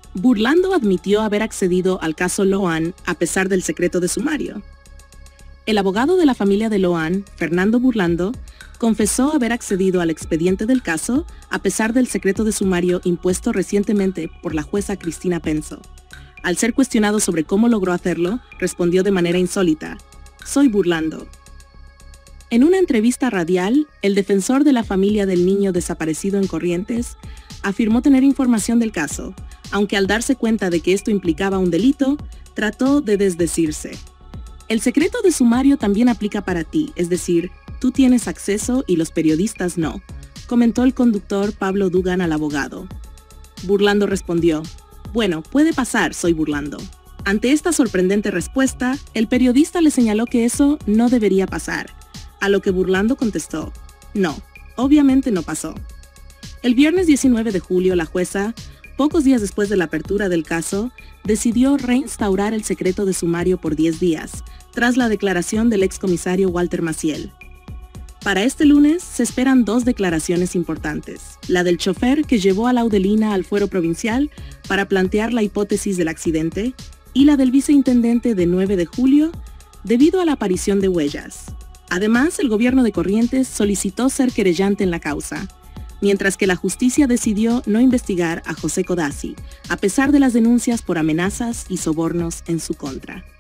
Burlando admitió haber accedido al caso Loan a pesar del secreto de sumario. El abogado de la familia de Loan, Fernando Burlando, confesó haber accedido al expediente del caso a pesar del secreto de sumario impuesto recientemente por la jueza Cristina Penso. Al ser cuestionado sobre cómo logró hacerlo, respondió de manera insólita: «Soy Burlando». En una entrevista radial, el defensor de la familia del niño desaparecido en Corrientes afirmó tener información del caso, aunque al darse cuenta de que esto implicaba un delito, trató de desdecirse. El secreto de sumario también aplica para ti, es decir, tú tienes acceso y los periodistas no, comentó el conductor Pablo Dugan al abogado. Burlando respondió: «Bueno, puede pasar, soy Burlando». Ante esta sorprendente respuesta, el periodista le señaló que eso no debería pasar, a lo que Burlando contestó: «No, obviamente no pasó». El viernes 19 de julio, la jueza, pocos días después de la apertura del caso, decidió reinstaurar el secreto de sumario por 10 días, tras la declaración del excomisario Walter Maciel. Para este lunes se esperan 2 declaraciones importantes: la del chofer que llevó a Laudelina al fuero provincial para plantear la hipótesis del accidente, y la del viceintendente de 9 de julio, debido a la aparición de huellas. Además, el gobierno de Corrientes solicitó ser querellante en la causa, mientras que la justicia decidió no investigar a José Codazzi, a pesar de las denuncias por amenazas y sobornos en su contra.